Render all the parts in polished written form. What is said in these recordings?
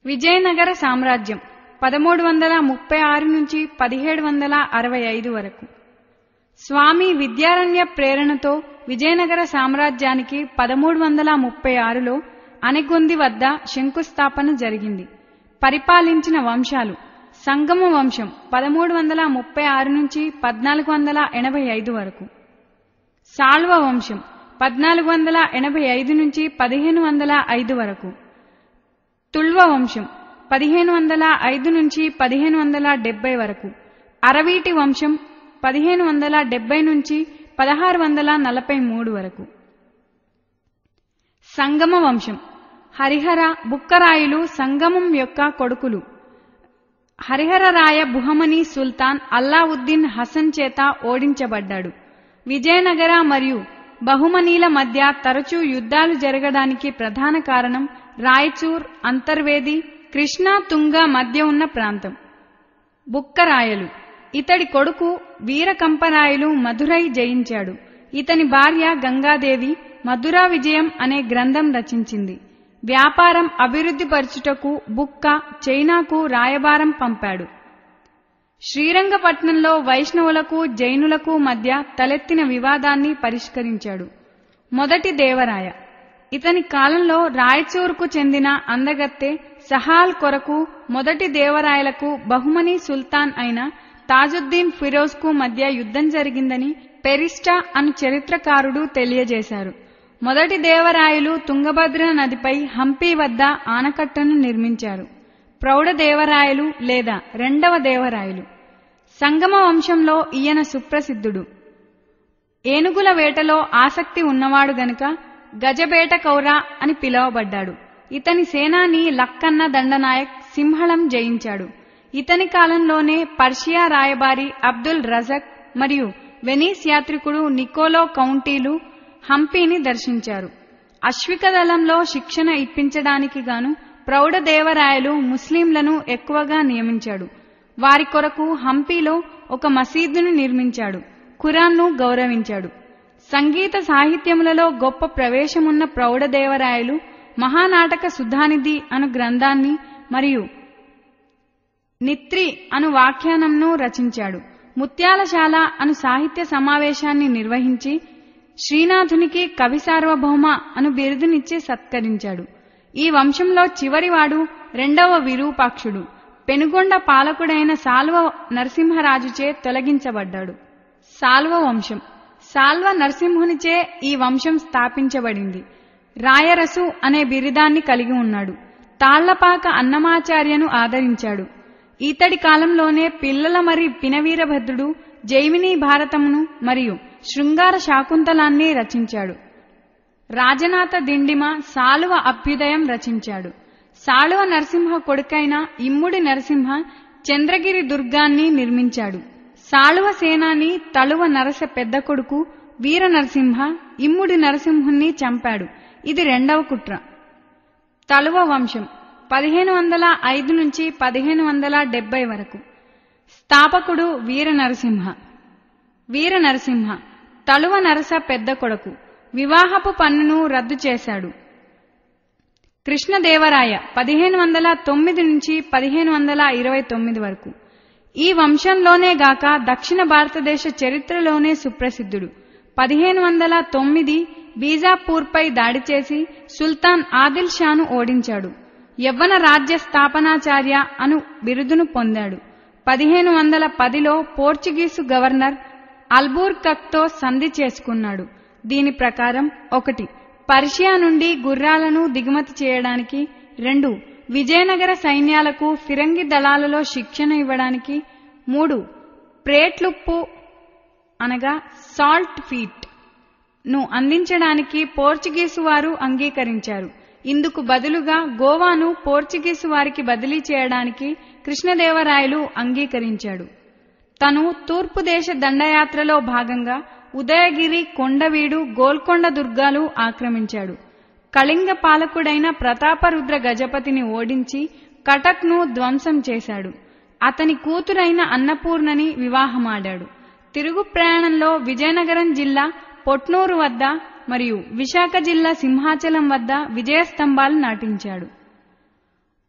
విజయనగర సామ్రాజ్యం 1336 నుంచి 1765 వరకు. స్వామి విద్యారణ్య ప్రేరణతో విజయనగర సామ్రాజ్యానికి 1336లో అనెగొంది వద్ద శంకుస్థాపన జరిగింది. పరిపాలించిన వంశాలు: సంగమ వంశం 1336 నుంచి 1485 వరకు, సాళ్వ వంశం 1485 నుంచి 1505 వరకు, తుళ్వ వంశం 1505 నుంచి 1570 వరకు, అరవీటి వంశం 1570 నుంచి 1643 వరకు. సంగమ వంశం: హరిహర, బుక్కరాయులు సంగమం యొక్క కొడుకులు. హరిహరరాయ బుహమని సుల్తాన్ అల్లావుద్దీన్ హసన్ చేత ఓడించబడ్డాడు. విజయనగర మరియు బహుమనీల మధ్య తరచూ యుద్ధాలు జరగడానికి ప్రధాన కారణం రాయచూర్, అంతర్వేది, కృష్ణా, తుంగ మధ్య ఉన్న ప్రాంతం. బుక్కరాయలు: ఇతడి కొడుకు వీరకంపరాయలు మధురై జయించాడు. ఇతని భార్య గంగాదేవి మధురా విజయం అనే గ్రంథం రచించింది. వ్యాపారం అభివృద్ధిపరచుటకు బుక్క చైనాకు రాయబారం పంపాడు. శ్రీరంగపట్నంలో వైష్ణవులకు జైనులకు మధ్య తలెత్తిన వివాదాన్ని పరిష్కరించాడు. మొదటి దేవరాయ: ఇతని కాలంలో రాయచూర్కు చెందిన అందగత్తె సహాల్ కొరకు మొదటి దేవరాయలకు బహుమనీ సుల్తాన్ అయిన తాజుద్దీన్ ఫిరోజ్కు మధ్య యుద్ధం జరిగిందని పెరిస్టా అను చరిత్రకారుడు తెలియజేశారు. మొదటి దేవరాయలు తుంగభద్ర నదిపై హంపి వద్ద ఆనకట్టను నిర్మించారు. ప్రౌఢ దేవరాయలు లేదా రెండవ దేవరాయలు: సంగమ వంశంలో ఈయన సుప్రసిద్ధుడు. ఏనుగుల వేటలో ఆసక్తి ఉన్నవాడు గనుక గజబేట కౌర అని పిలువబడ్డాడు. ఇతని సేనాని లక్కన్న దండనాయక్ సింహళం జయించాడు. ఇతని కాలంలోనే పర్షియా రాయబారి అబ్దుల్ రజక్ మరియు వెనీస్ యాత్రికుడు నికోలో కౌంటీలు హంపీని దర్శించారు. అశ్విక దళంలో శిక్షణ ఇప్పించడానికి గాను ప్రౌఢ దేవరాయలు ముస్లింలను ఎక్కువగా నియమించాడు. వారి కొరకు హంపీలో ఒక మసీదును నిర్మించాడు. ఖురాన్ను గౌరవించాడు. సంగీత సాహిత్యములలో గొప్ప ప్రవేశమున్న ప్రౌఢదేవరాయలు మహానాటక సుధానిధి అను గ్రంథాన్ని మరియు నిత్రి అను వ్యాఖ్యానంను రచించాడు. ముత్యాలశాల అను సాహిత్య సమావేశాన్ని నిర్వహించి శ్రీనాథునికి కవి సార్వభౌమ అను బిరుదునిచ్చి సత్కరించాడు. ఈ వంశంలో చివరివాడు రెండవ విరూపాక్షుడు. పెనుగొండ పాలకుడైన సాల్వ నరసింహరాజుచే తొలగించబడ్డాడు. సాల్వ వంశం: సాల్వ నరసింహునిచే ఈ వంశం స్థాపించబడింది. రాయరసు అనే బిరుదాన్ని కలిగి ఉన్నాడు. తాళ్లపాక అన్నమాచార్యను ఆదరించాడు. ఈతడి కాలంలోనే పిల్లల మరి పినవీరభద్రుడు జైమినీ భారతమును మరియు శృంగార శాకుంతలాన్ని రచించాడు. రాజనాథ దిండిమ సాలువ అభ్యుదయం రచించాడు. సాళువ నరసింహ కొడుకైన ఇమ్ముడి నరసింహ చంద్రగిరి దుర్గాన్ని నిర్మించాడు. సాళువ సేనాని తళువ నరస పెద్ద కొడుకు వీర నరసింహ ఇమ్ముడి నరసింహుణ్ణి చంపాడు. ఇది రెండవ కుట్ర. తళువ వంశం 1505 నుంచి 1570 వరకు. స్థాపకుడు వీర నరసింహ. వీర నరసింహ తళువ నరస పెద్ద కొడుకు. వివాహపు పన్నును రద్దు చేశాడు. కృష్ణదేవరాయ 1509 నుంచి 1529 వరకు. ఈ వంశంలోనే గాక దక్షిణ భారతదేశ చరిత్రలోనే సుప్రసిద్ధుడు. 1509 బీజాపూర్పై దాడి చేసి సుల్తాన్ ఆదిల్ షాను ఓడించాడు. యవ్వన రాజ్య స్థాపనాచార్య అను బిరుదును పొందాడు. 1510లో పోర్చుగీసు గవర్నర్ అల్బూర్కక్తో సంధి చేసుకున్నాడు. దీని ప్రకారం 1. పర్షియా నుండి గుర్రాలను దిగుమతి చేయడానికి, 2. విజయనగర సైన్యాలకు ఫిరంగి దళాలలో శిక్షణ ఇవ్వడానికి, 3. ప్రేట్లుప్పు అనగా సాల్ట్ ఫీట్ ను అందించడానికి పోర్చుగీసు వారు అంగీకరించారు. ఇందుకు బదులుగా గోవాను పోర్చుగీసు వారికి బదిలీ చేయడానికి కృష్ణదేవరాయలు అంగీకరించాడు. తను తూర్పు దేశ దండయాత్రలో భాగంగా ఉదయగిరి, కొండవీడు, గోల్కొండ దుర్గాలు ఆక్రమించాడు. కళింగ పాలకుడైన ప్రతాపరుద్ర గజపతిని ఓడించి కటక్ను ధ్వంసం చేశాడు. అతని కూతురైన అన్నపూర్ణని వివాహమాడాడు. తిరుగు ప్రయాణంలో విజయనగరం జిల్లా పొట్నూరు వద్ద మరియు విశాఖ జిల్లా సింహాచలం వద్ద విజయస్తంభాలు నాటించాడు.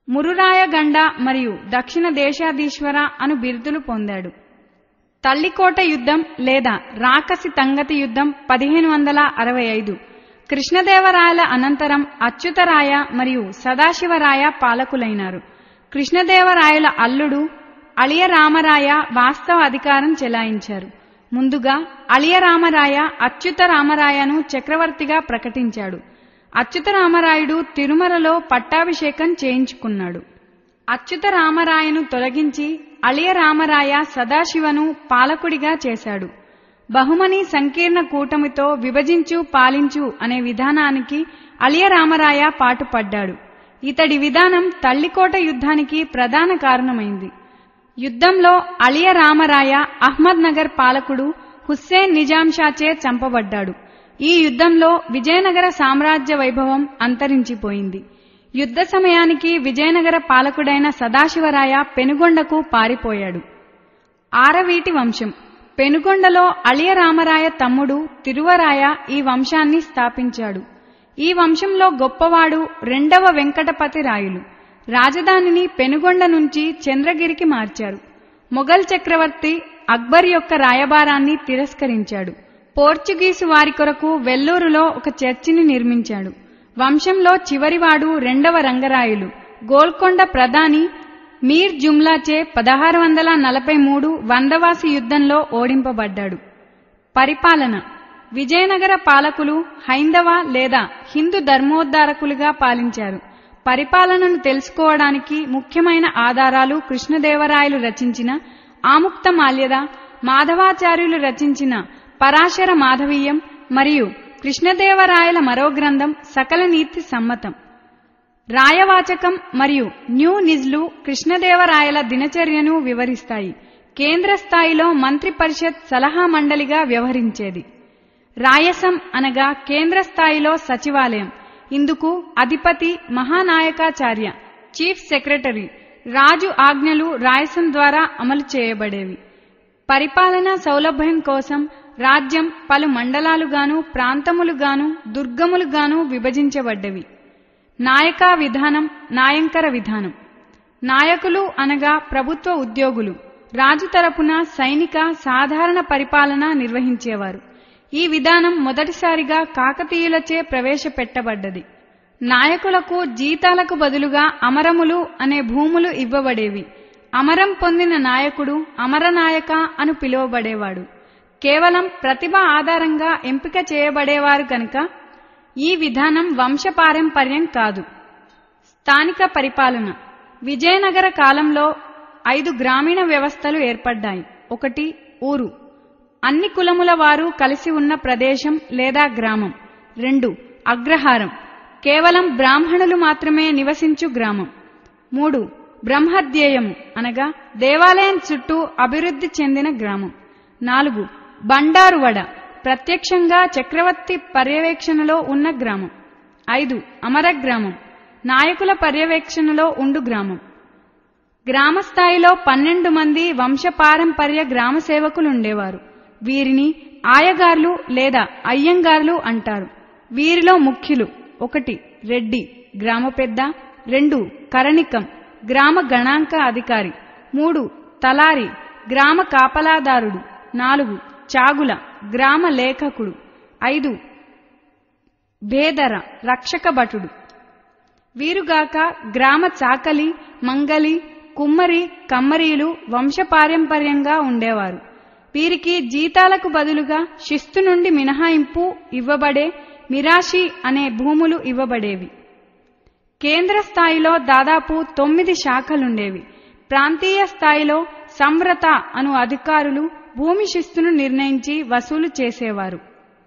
మురురాయగండ మరియు దక్షిణ దేశాధీశ్వర అను బిరుదులు పొందాడు. తల్లికోట యుద్ధం లేదా రాకసి తంగతి యుద్ధం 1565. కృష్ణదేవరాయల అనంతరం అచ్యుతరాయ మరియు సదాశివరాయ పాలకులైనారు. కృష్ణదేవరాయల అల్లుడు అళియరామరాయ వాస్తవ అధికారం చెలాయించారు. ముందుగా అళియరామరాయ అచ్యుతరామరాయను చక్రవర్తిగా ప్రకటించాడు. అచ్యుతరామరాయుడు తిరుమలలో పట్టాభిషేకం చేయించుకున్నాడు. అచ్యుతరామరాయను తొలగించి అళియరామరాయ సదాశివను పాలకుడిగా చేశాడు. బహుమని సంకీర్ణ కూటమితో విభజించు పాలించు అనే విధానానికి అళియరామరాయ పాటుపడ్డాడు. ఇతడి విధానం తల్లికోట యుద్ధానికి ప్రధాన కారణమైంది. యుద్ధంలో అళియరామరాయ అహ్మద్ నగర్ పాలకుడు హుస్సేన్ నిజాం షాచే చంపబడ్డాడు. ఈ యుద్ధంలో విజయనగర సామ్రాజ్య వైభవం అంతరించిపోయింది. యుద్ధ సమయానికి విజయనగర పాలకుడైన సదాశివరాయ పెనుగొండకు పారిపోయాడు. ఆరవీటి వంశం. పెనుగొండలో అళియరామరాయ తమ్ముడు తిరువరాయ ఈ వంశాన్ని స్థాపించాడు. ఈ వంశంలో గొప్పవాడు రెండవ వెంకటపతి రాయులు. రాజధానిని పెనుగొండ నుంచి చంద్రగిరికి మార్చారు. మొఘల్ చక్రవర్తి అక్బర్ యొక్క రాయబారాన్ని తిరస్కరించాడు. పోర్చుగీసు వారి కొరకు వెల్లూరులో ఒక చర్చిని నిర్మించాడు. వంశంలో చివరివాడు రెండవ రంగరాయులు. గోల్కొండ ప్రధాని మీర్ జుమ్లాచే 1643 వందవాసి యుద్ధంలో ఓడింపబడ్డాడు. పరిపాలన. విజయనగర పాలకులు హైందవ లేదా హిందూ ధర్మోద్ధారకులుగా పాలించారు. పరిపాలనను తెలుసుకోవడానికి ముఖ్యమైన ఆధారాలు కృష్ణదేవరాయలు రచించిన ఆముక్తమాల్యద, మాధవాచార్యులు రచించిన పరాశర మాధవీయం మరియు కృష్ణదేవరాయల మరో గ్రంథం సకల నీతి సమ్మతం. రాయవాచకం మరియు న్యూ నిజ్లు కృష్ణదేవరాయల దినచర్యను వివరిస్తాయి. కేంద్ర స్థాయిలో మంత్రి పరిషత్ సలహా మండలిగా వ్యవహరించేది. రాయసం అనగా కేంద్ర స్థాయిలో సచివాలయం. ఇందుకు అధిపతి మహానాయకాచార్య, చీఫ్ సెక్రటరీ. రాజు ఆజ్ఞలు రాయసం ద్వారా అమలు చేయబడేవి. పరిపాలనా సౌలభ్యం కోసం రాజ్యం పలు మండలాలుగాను ప్రాంతములుగాను దుర్గములుగాను విభజించబడ్డవి. నాయకా విధానం, నాయంకర విధానం. నాయకులు అనగా ప్రభుత్వ ఉద్యోగులు. రాజు తరపున సైనిక సాధారణ పరిపాలన నిర్వహించేవారు. ఈ విధానం మొదటిసారిగా కాకతీయులచే ప్రవేశపెట్టబడ్డది. నాయకులకు జీతాలకు బదులుగా అమరములు అనే భూములు ఇవ్వబడేవి. అమరం పొందిన నాయకుడు అమరనాయక అను పిలువబడేవాడు. కేవలం ప్రతిభ ఆధారంగా ఎంపిక చేయబడేవారు కనుక ఈ విధానం వంశపారంపర్యం కాదు. స్థానిక పరిపాలన. విజయనగర కాలంలో 5 గ్రామీణ వ్యవస్థలు ఏర్పడ్డాయి. 1 ఊరు, అన్ని కులముల వారు కలిసి ఉన్న ప్రదేశం లేదా గ్రామం. 2 అగ్రహారం, కేవలం బ్రాహ్మణులు మాత్రమే నివసించు గ్రామం. 3 బ్రహ్మధ్యేయము అనగా దేవాలయం చుట్టూ అభివృద్ధి చెందిన గ్రామం. 4 బండారువడ, ప్రత్యక్షంగా చక్రవర్తి పర్యవేక్షణలో ఉన్న గ్రామం. 5 అమరగ్రామం, నాయకుల పర్యవేక్షణలో ఉండు గ్రామం. గ్రామస్థాయిలో 12 మంది వంశపారంపర్య గ్రామ సేవకులుండేవారు. వీరిని ఆయగార్లు లేదా అయ్యంగార్లు అంటారు. వీరిలో ముఖ్యులు: 1 రెడ్డి, గ్రామ పెద్ద. 2 కరణికం, గ్రామ గణాంక అధికారి. 3 తలారి, గ్రామ కాపలాదారుడు. 4 చాగుల, గ్రామ లేఖకుడు. 5 భేదర, రక్షక భటుడు. వీరుగాక గ్రామ చాకలి, మంగలి, కుమ్మరి, కమ్మరీలు వంశపారంపర్యంగా ఉండేవారు. వీరికి జీతాలకు బదులుగా శిస్తు నుండి మినహాయింపు ఇవ్వబడే మిరాషి అనే భూములు ఇవ్వబడేవి. కేంద్ర స్థాయిలో దాదాపు 9 శాఖలుండేవి. ప్రాంతీయ స్థాయిలో సంవ్రత అను అధికారులు భూమి శిస్తును నిర్ణయించి వసూలు చేసేవారు.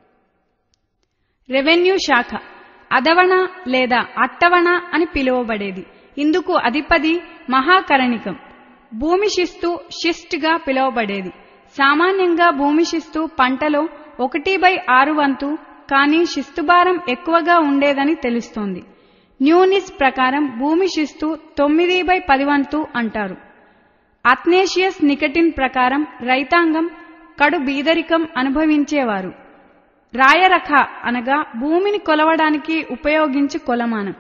రెవెన్యూ శాఖ అదవణ లేదా అట్టవణ అని పిలువబడేది. ఇందుకు అధిపతి మహాకరణికం. భూమి శిస్తు షిస్ట్గా పిలువబడేది. సామాన్యంగా భూమి శిస్తు పంటలో 1/6 వంతు, కానీ శిస్తుభారం ఎక్కువగా ఉండేదని తెలుస్తోంది. న్యూనిస్ ప్రకారం భూమి శిస్తు 9/10 వంతు అంటారు. అథ్నేషియస్ నికటిన్ ప్రకారం రైతాంగం కడు బీదరికం అనుభవించేవారు. రాయరఖ అనగా భూమిని కొలవడానికి ఉపయోగించు కొలమానం.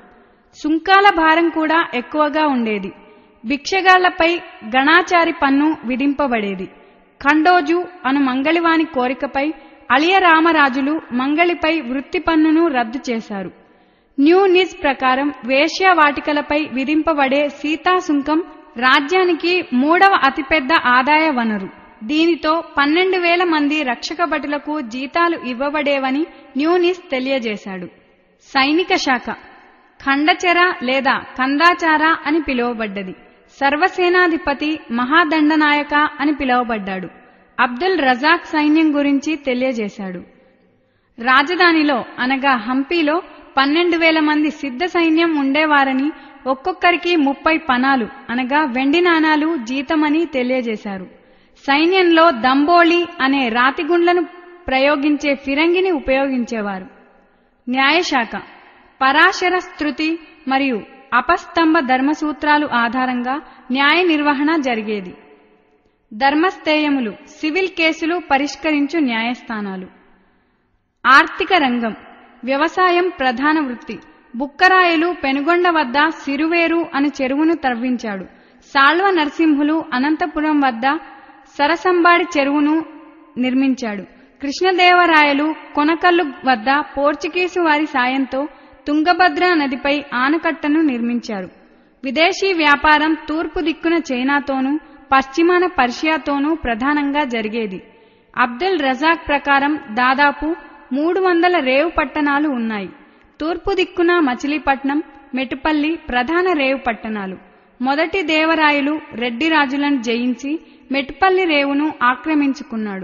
సుంకాల భారం కూడా ఎక్కువగా ఉండేది. భిక్షగాళ్లపై గణాచారి పన్ను విధింపబడేది. ఖండోజు అను మంగళివాని కోరికపై అళియ రామరాజులు మంగళిపై వృత్తి పన్నును రద్దు చేశారు. న్యూ నిజ్ ప్రకారం వేశ్యావాటికలపై విధింపబడే సీతాసుంకం రాజ్యానికి 3వ అతిపెద్ద ఆదాయ వనరు. దీనితో 12,000 మంది రక్షక భటులకు జీతాలు ఇవ్వబడేవని న్యూనిస్ తెలియజేశాడు. సైనిక శాఖ ఖండచెర లేదా కందాచార అని పిలువబడ్డది. సర్వసేనాధిపతి మహాదండనాయక అని పిలువబడ్డాడు. అబ్దుల్ రజాక్ సైన్యం గురించి తెలియజేశాడు. రాజధానిలో అనగా హంపీలో 12,000 మంది సిద్ధ సైన్యం ఉండేవారని, ఒక్కొక్కరికి 30 పనాలు అనగా వెండి నాణాలు జీతమని తెలియజేశారు. సైన్యంలో దంబోళి అనే రాతిగుండ్లను ప్రయోగించే ఫిరంగిని ఉపయోగించేవారు. న్యాయశాఖ పరాశర స్తృతి మరియు అపస్తంభ ధర్మసూత్రాలు ఆధారంగా న్యాయ నిర్వహణ జరిగేది. ధర్మస్థేయములు సివిల్ కేసులు పరిష్కరించు న్యాయస్థానాలు. ఆర్థిక రంగం వ్యవసాయం ప్రధాన వృత్తి. బుక్కరాయలు పెనుగొండ వద్ద సిరువేరు అను చెరువును త్రవ్వించాడు. సాళ్వ నరసింహులు అనంతపురం వద్ద సరసంబాడి చెరువును నిర్మించాడు. కృష్ణదేవరాయలు కొనకల్లు వద్ద పోర్చుగీసు వారి సాయంతో తుంగభద్ర నదిపై ఆనకట్టను నిర్మించారు. విదేశీ వ్యాపారం తూర్పు దిక్కున చైనాతోనూ పశ్చిమాన పర్షియాతోనూ ప్రధానంగా జరిగేది. అబ్దుల్ రజాక్ ప్రకారం దాదాపు 300 రేవు పట్టణాలు ఉన్నాయి. తూర్పు దిక్కున మచిలీపట్నం, మెటుపల్లి ప్రధాన రేవు పట్టణాలు. మొదటి దేవరాయలు రెడ్డి రాజులను జయించి మెటుపల్లి రేవును ఆక్రమించుకున్నాడు.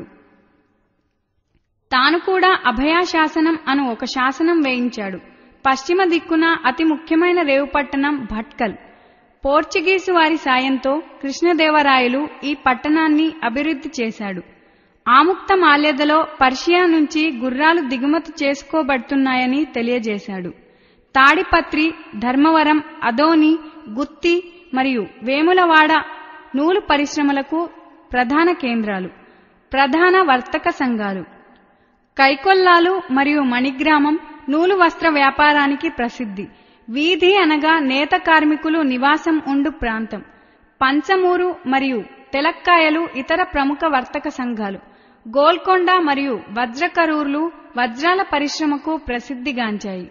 తాను కూడా అభయాశాసనం అను ఒక శాసనం వేయించాడు. పశ్చిమ దిక్కున అతి ముఖ్యమైన రేవు పట్టణం భట్కల్. పోర్చుగీసు వారి సాయంతో కృష్ణదేవరాయలు ఈ పట్టణాన్ని అభివృద్ధి చేశాడు. ఆముక్త మాల్యదలో పర్షియా నుంచి గుర్రాలు దిగుమతి చేసుకోబడుతున్నాయని తెలియజేశాడు. తాడిపత్రి, ధర్మవరం, అదోని, గుత్తి మరియు వేములవాడ నూలు పరిశ్రమలకు ప్రధాన కేంద్రాలు. ప్రధాన వర్తక సంఘాలు కైకొల్లాలు మరియు మణిగ్రామం నూలు వస్త్ర వ్యాపారానికి ప్రసిద్ధి. వీధి అనగా నేత కార్మికులు నివాసం ఉండు ప్రాంతం. పంచమూరు మరియు తెలక్కాయలు ఇతర ప్రముఖ వర్తక సంఘాలు. గోల్కొండ మరియు వజ్రకరూర్లు వజ్రాల పరిశ్రమకు ప్రసిద్ధిగాంచాయి.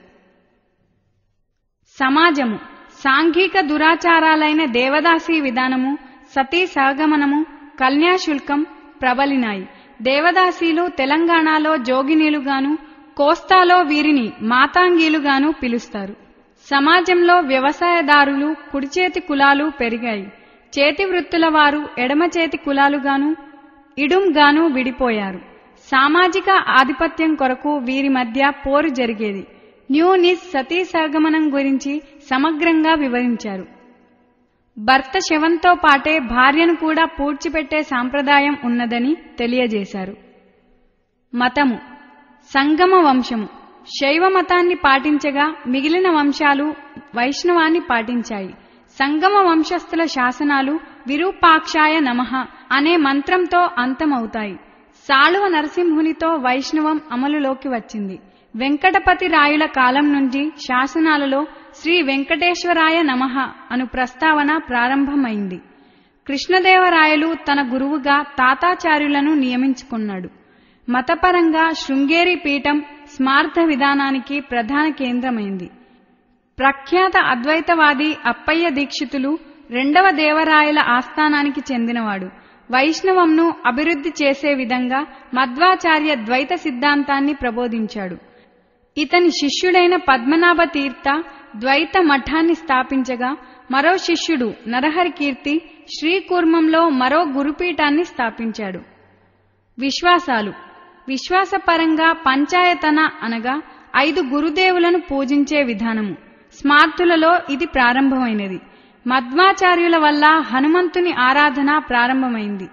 సమాజము సాంఘిక దురాచారాలైన దేవదాసీ విధానము, సతీ సహగమనము, కన్యాశుల్కం ప్రబలినాయి. దేవదాసీలు తెలంగాణలో జోగినీలుగాను, కోస్తాలో వీరిని మాతాంగీలుగాను పిలుస్తారు. సమాజంలో వ్యవసాయదారులు కుడిచేతి కులాలు పెరిగాయి. చేతి వృత్తుల వారు ఎడమ చేతి కులాలుగాను ఇడుంగాను విడిపోయారు. సామాజిక ఆధిపత్యం కొరకు వీరి మధ్య పోరు జరిగేది. న్యూనిస్ సతీ సహగమనం గురించి సమగ్రంగా వివరించారు. భర్త శవంతో పాటే భార్యను కూడా పూడ్చిపెట్టే సాంప్రదాయం ఉన్నదని తెలియజేశారు. మతము సంగమ వంశము శైవ మతాన్ని పాటించగా మిగిలిన వంశాలు వైష్ణవాన్ని పాటించాయి. సంగమ వంశస్థుల శాసనాలు విరూపాక్షాయ నమః అనే మంత్రంతో అంతమవుతాయి. సాళువ నరసింహునితో వైష్ణవం అమలులోకి వచ్చింది. వెంకటపతి రాయుల కాలం నుండి శాసనాలలో శ్రీ వెంకటేశ్వరాయ నమః అను ప్రస్తావన ప్రారంభమైంది. కృష్ణదేవరాయలు తన గురువుగా తాతాచార్యులను నియమించుకున్నాడు. మతపరంగా శృంగేరి పీఠం స్మార్థ విధానానికి ప్రధాన కేంద్రమైంది. ప్రఖ్యాత అద్వైతవాది అప్పయ్య దీక్షితులు 2వ దేవరాయల ఆస్థానానికి చెందినవాడు. వైష్ణవంను అభివృద్ధి చేసే విధంగా మధ్వాచార్య ద్వైత సిద్ధాంతాన్ని ప్రబోధించాడు. ఇతని శిష్యుడైన పద్మనాభ తీర్థ ద్వైత మఠాన్ని స్థాపించగా, మరో శిష్యుడు నరహరి కీర్తి శ్రీకూర్మంలో మరో గురుపీఠాన్ని స్థాపించాడు. విశ్వాసాలు విశ్వాసపరంగా పంచాయతన అనగా 5 గురుదేవులను పూజించే విధానము. స్మార్తులలో ఇది ప్రారంభమైనది. మధ్వాచార్యుల వల్ల హనుమంతుని ఆరాధన ప్రారంభమైంది.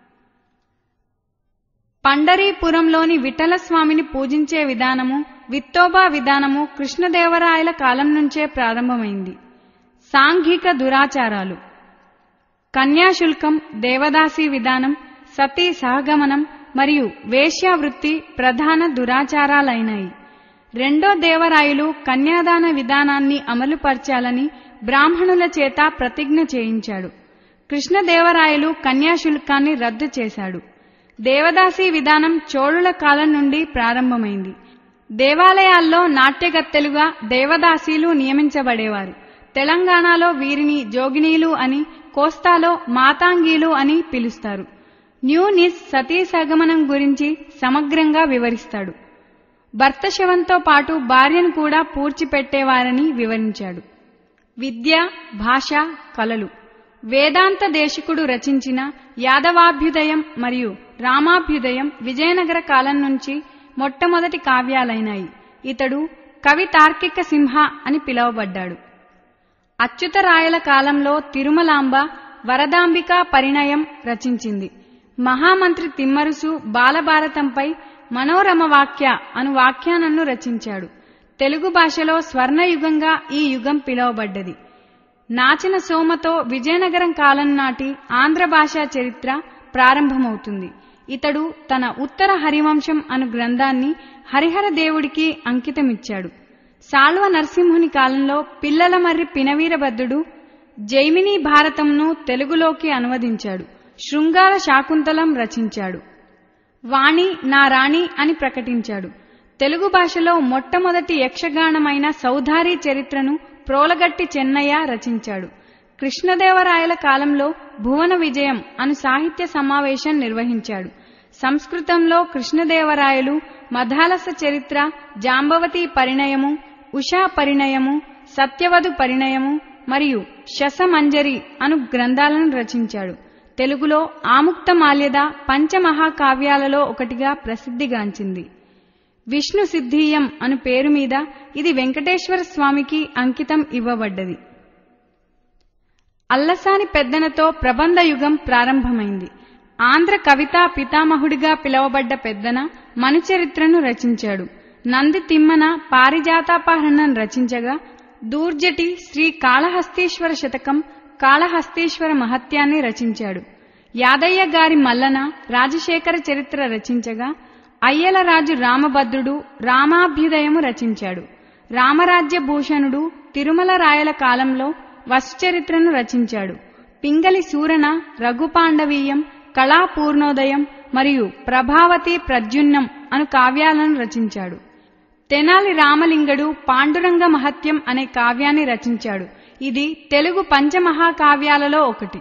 పండరీపురంలోని విఠలస్వామిని పూజించే విధానము, విత్తోబా విధానము కృష్ణదేవరాయల కాలం నుంచే ప్రారంభమైంది. సాంఘిక దురాచారాలు కన్యాశుల్కం, దేవదాసీ విధానం, సతీ సహగమనం మరియు వేశ్యావృత్తి ప్రధాన దురాచారాలైనాయి. రెండో దేవరాయలు కన్యాదాన విధానాన్ని అమలుపరచాలని బ్రాహ్మణుల చేత ప్రతిజ్ఞ చేయించాడు. కృష్ణదేవరాయలు కన్యాశుల్కాన్ని రద్దు చేశాడు. దేవదాసీ విధానం చోళుల కాలం నుండి ప్రారంభమైంది. దేవాలయాల్లో నాట్యగత్తెలుగా దేవదాసీలు నియమించబడేవారు. తెలంగాణలో వీరిని జోగినీలు అని, కోస్తాలో మాతాంగీలు అని పిలుస్తారు. న్యూనిస్ సతీ సగమనం గురించి సమగ్రంగా వివరిస్తాడు. భర్త శవంతో పాటు భార్యను కూడా పూడ్చిపెట్టేవారని వివరించాడు. విద్య, భాష, కళలు. వేదాంత దేశికుడు రచించిన యాదవాభ్యుదయం మరియు రామాభ్యుదయం విజయనగర కాలం నుంచి మొట్టమొదటి కావ్యాలైనాయి. ఇతడు కవి తార్కిక సింహ అని పిలువబడ్డాడు. అచ్యుతరాయల కాలంలో తిరుమలాంబ వరదాంబికా పరిణయం రచించింది. మహామంత్రి తిమ్మరుసు బాలభారతంపై మనోరమ వాక్య అను వాఖ్యానంను రచించాడు. తెలుగు భాషలో స్వర్ణయుగంగా ఈ యుగం పిలువబడ్డది. నాచిన సోమతో విజయనగరం కాలం నాటి ఆంధ్ర భాషా చరిత్ర ప్రారంభమవుతుంది. ఇతడు తన ఉత్తర హరివంశం అను గ్రంథాన్ని హరిహర దేవుడికి అంకితమిచ్చాడు. సాళ్వ నరసింహుని కాలంలో పిల్లలమర్రి పినవీరభద్రుడు జైమినీ భారతంను తెలుగులోకి అనువదించాడు. శృంగార శాకుంతలం రచించాడు. వాణి నా రాణి అని ప్రకటించాడు. తెలుగు భాషలో మొట్టమొదటి యక్షగానమైన సౌధారీ చరిత్రను ప్రోలగట్టి చెన్నయ్య రచించాడు. కృష్ణదేవరాయల కాలంలో భువన విజయం అను సాహిత్య సమావేశం నిర్వహించాడు. సంస్కృతంలో కృష్ణదేవరాయలు మధాలస చరిత్ర, జాంబవతి పరిణయము, ఉషా పరిణయము, సత్యవధు పరిణయము మరియు శసమంజరి అను గ్రంథాలను రచించాడు. తెలుగులో ఆముక్తమాల్యద పంచమహాకావ్యాలలో ఒకటిగా ప్రసిద్ధిగాంచింది. విష్ణు సిద్ధీయం అను పేరు మీద ఇది వెంకటేశ్వర స్వామికి అంకితం ఇవ్వబడ్డది. అల్లసాని పెద్దనతో ప్రబంధ యుగం ప్రారంభమైంది. ఆంధ్ర కవితా పితామహుడిగా పిలువబడ్డ పెద్దన మనుచరిత్రను రచించాడు. నంది తిమ్మన పారిజాతాపహరణం రచించగా దూర్జటి శ్రీ కాళహస్తీశ్వర శతకం, కాళహస్తీశ్వర మహత్యాన్ని రచించాడు. యాదయ్య గారి మల్లన రాజశేఖర చరిత్ర రచించగా అయ్యలరాజు రామభద్రుడు రామాభ్యుదయము రచించాడు. రామరాజ్య భూషణుడు తిరుమల రాయల కాలంలో వసుచరిత్రను రచించాడు. పింగళి సూరణ రఘుపాండవీయం, కళాపూర్ణోదయం మరియు ప్రభావతి ప్రద్యున్నం అను కావ్యాలను రచించాడు. తెనాలి రామలింగడు పాండురంగ మహత్యం అనే కావ్యాన్ని రచించాడు. ఇది తెలుగు పంచమహాకావ్యాలలో ఒకటి.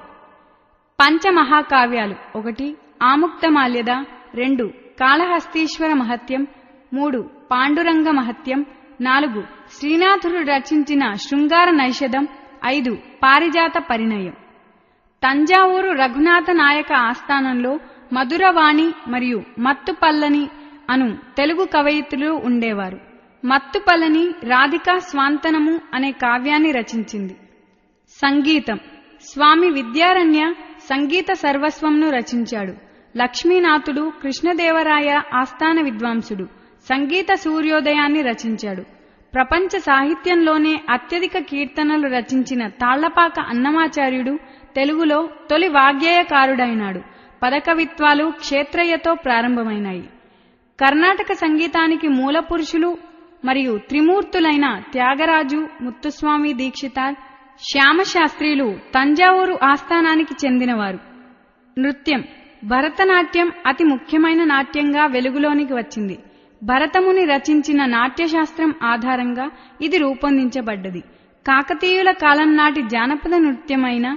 పంచమహాకావ్యాలు: 1 ఆముక్తమాల్యద, 2 కాళహస్తీశ్వర మహత్యం, 3 పాండురంగ మహత్యం, 4 శ్రీనాథుడు రచించిన శృంగార నైషధం, 5 పారిజాత పరిణయం. తంజావూరు రఘునాథ నాయక ఆస్థానంలో మధురవాణి మరియు మత్తుపల్లని అను తెలుగు కవయిత్రులు ఉండేవారు. మత్తుపల్లని రాధికా స్వాంతనము అనే కావ్యాన్ని రచించింది. సంగీతం: స్వామి విద్యారణ్య సంగీత సర్వస్వంను రచించాడు. లక్ష్మీనాథుడు కృష్ణదేవరాయ ఆస్థాన విద్వాంసుడు. సంగీత సూర్యోదయాన్ని రచించాడు. ప్రపంచ సాహిత్యంలోనే అత్యధిక కీర్తనలు రచించిన తాళ్లపాక అన్నమాచార్యుడు తెలుగులో తొలి వాగ్గేయకారుడైనాడు. పదకవిత్వాలు క్షేత్రయ్యతో ప్రారంభమైనాయి. కర్ణాటక సంగీతానికి మూల పురుషులు మరియు త్రిమూర్తులైన త్యాగరాజు, ముత్తుస్వామి దీక్షితార్, శ్యామశాస్త్రీలు తంజావూరు ఆస్థానానికి చెందినవారు. నృత్యం: భరతనాట్యం అతి ముఖ్యమైన నాట్యంగా వెలుగులోనికి వచ్చింది. భరతముని రచించిన నాట్యశాస్త్రం ఆధారంగా ఇది రూపొందించబడ్డది. కాకతీయుల కాలం నాటి జానపద నృత్యమైన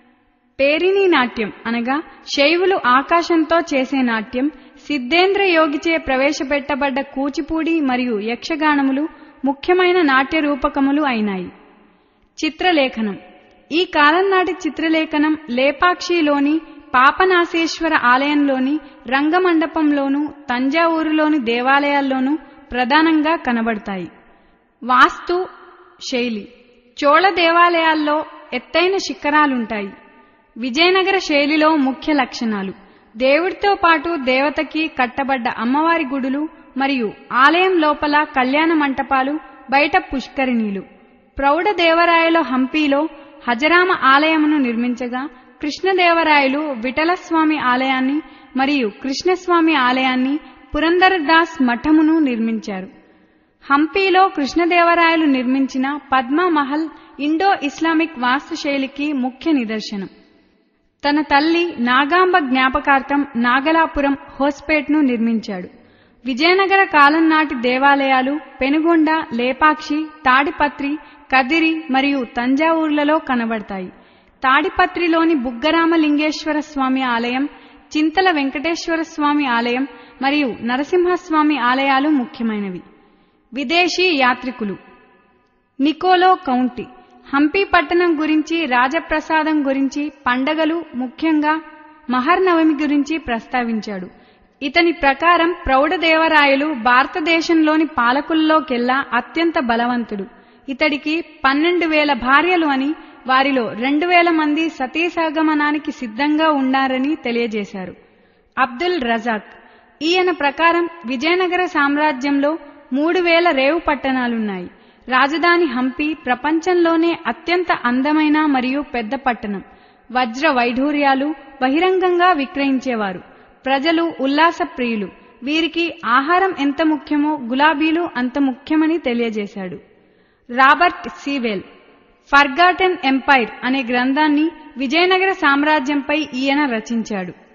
పేరిణీ నాట్యం అనగా శైవులు ఆకాశంతో చేసే నాట్యం, సిద్ధేంద్ర యోగిచే ప్రవేశపెట్టబడ్డ కూచిపూడి మరియు యక్షగానములు ముఖ్యమైన నాట్య రూపకములు అయినాయి. చిత్రలేఖనం: ఈ కాలం నాటి చిత్రలేఖనం లేపాక్షిలోని పాపనాశేశ్వర ఆలయంలోని రంగమండపంలోనూ తంజావూరులోని దేవాలయాల్లోనూ ప్రధానంగా కనబడతాయి. వాస్తు శైలి: చోళ దేవాలయాల్లో ఎత్తైన శిఖరాలుంటాయి. విజయనగర శైలిలో ముఖ్య లక్షణాలు: దేవుడితో పాటు దేవతకి కట్టబడ్డ అమ్మవారి గుడులు మరియు ఆలయం లోపల కళ్యాణ మంటపాలు, బయట పుష్కరిణీలు. ప్రౌఢదేవరాయలో హంపీలో హజరామ ఆలయమును నిర్మించగా కృష్ణదేవరాయలు విఠలస్వామి ఆలయాన్ని మరియు కృష్ణస్వామి ఆలయాన్ని, పురందరదాస్ మఠమును నిర్మించారు. హంపీలో కృష్ణదేవరాయలు నిర్మించిన పద్మమహల్ ఇండో ఇస్లామిక్ వాస్తుశైలికి ముఖ్య నిదర్శనం. తన తల్లి నాగాంబ జ్ఞాపకార్థం నాగలాపురం హోస్పేట్ను నిర్మించాడు. విజయనగర కాలం నాటి దేవాలయాలు పెనుగొండ, లేపాక్షి, తాడిపత్రి, కదిరి మరియు తంజావూర్లలో కనబడతాయి. తాడిపత్రిలోని బుగ్గరామలింగేశ్వర స్వామి ఆలయం, చింతల వెంకటేశ్వర స్వామి ఆలయం మరియు నరసింహస్వామి ఆలయాలు ముఖ్యమైనవి. విదేశీ యాత్రికులు. నికోలో కౌంటీ హంపీ పట్టణం గురించి, రాజప్రసాదం గురించి, పండగలు ముఖ్యంగా మహర్నవమి గురించి ప్రస్తావించాడు. ఇతని ప్రకారం ప్రౌఢదేవరాయలు భారతదేశంలోని పాలకుల్లోకెల్లా అత్యంత బలవంతుడు. ఇతడికి 12,000 భార్యలు అని, వారిలో 2,000 మంది సతీసహగమనానికి సిద్ధంగా ఉన్నారని తెలియజేశారు. అబ్దుల్ రజాక్ ఈయన ప్రకారం విజయనగర సామ్రాజ్యంలో 3,000 రేవు పట్టణాలున్నాయి. రాజధాని హంపి ప్రపంచంలోనే అత్యంత అందమైన మరియు పెద్ద పట్టణం. వజ్ర వైఢూర్యాలు బహిరంగంగా విక్రయించేవారు. ప్రజలు ఉల్లాస ప్రియులు. వీరికి ఆహారం ఎంత ముఖ్యమో గులాబీలు అంత ముఖ్యమని తెలియజేశాడు. రాబర్ట్ సీవెల్ ఫర్గాటెన్ ఎంపైర్ అనే గ్రంథాన్ని విజయనగర సామ్రాజ్యంపై ఈయన రచించాడు.